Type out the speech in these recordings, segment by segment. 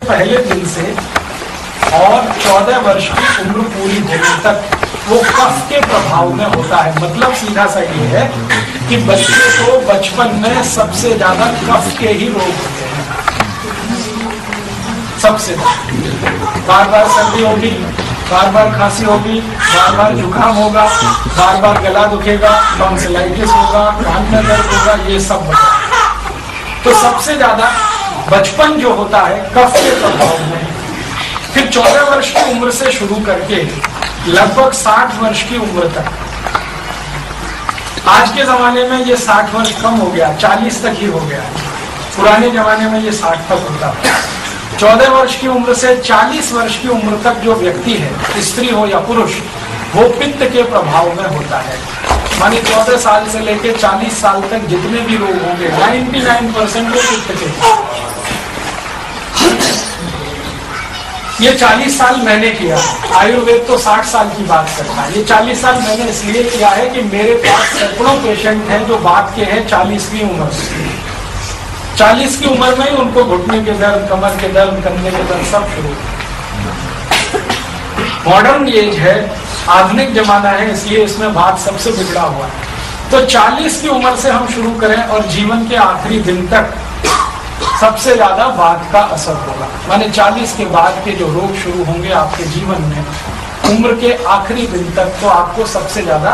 पहले दिन से और 14 वर्ष की उम्र पूरी होने तक वो कफ के प्रभाव में होता है। मतलब सीधा सा ये है कि बच्चे को बचपन में सबसे ज्यादा कफ के ही रोग होते हैं, सबसे ज्यादा। बार बार सर्दी होगी, बार बार खांसी होगी, बार बार जुकाम होगा, बार बार गला दुखेगा, टॉन्सिलाइटिस होगा, कान में दर्द होगा, ये सब होता है। तो सबसे ज्यादा बचपन जो होता है कफ के प्रभाव में। फिर 14 वर्ष की उम्र से शुरू करके लगभग 60 वर्ष की उम्र तक। आज के जमाने में ये 60 वर्ष कम हो गया, 40 तक ही हो गया। पुराने जमाने में ये 60 तक होता था। 14 वर्ष की उम्र से 40 वर्ष की उम्र तक जो व्यक्ति है, स्त्री हो या पुरुष, वो पित्त के प्रभाव में होता है। माने 14 साल से लेकर 40 साल तक जितने भी रोग होंगे 99% वो पित्त के। ये 40 साल मैंने किया, आयुर्वेद तो 60 साल की बात करता है। ये 40 साल मैंने इसलिए किया है कि मेरे पास सैकड़ों पेशेंट हैं जो बात के हैं 40 की उम्र से। 40 की उम्र में ही उनको घुटने के दर्द, कमर के दर्द, कंधे के दर्द सब शुरू। मॉडर्न एज है, आधुनिक जमाना है, इसलिए इसमें बात सबसे बिगड़ा हुआ है। तो 40 की उम्र से हम शुरू करें और जीवन के आखिरी दिन तक सबसे ज्यादा बात का असर होगा। माने 40 के बाद के जो रोग शुरू होंगे आपके जीवन में, उम्र के आखिरी दिन तक, तो आपको सबसे ज्यादा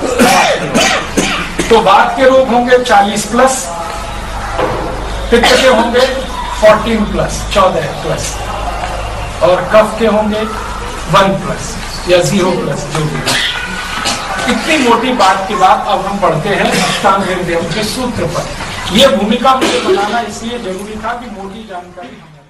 तो बात के रोग होंगे 40 प्लस, पित्त के होंगे 14 प्लस, 14 प्लस, और कफ के होंगे 1 प्लस या 0 प्लस, जो भी। इतनी मोटी बात के बाद अब हम पढ़ते हैं अष्टांग हृदय के सूत्र पर। यह भूमिका मुझे बनाना इसलिए जरूरी था कि मोटी जानकारी हमें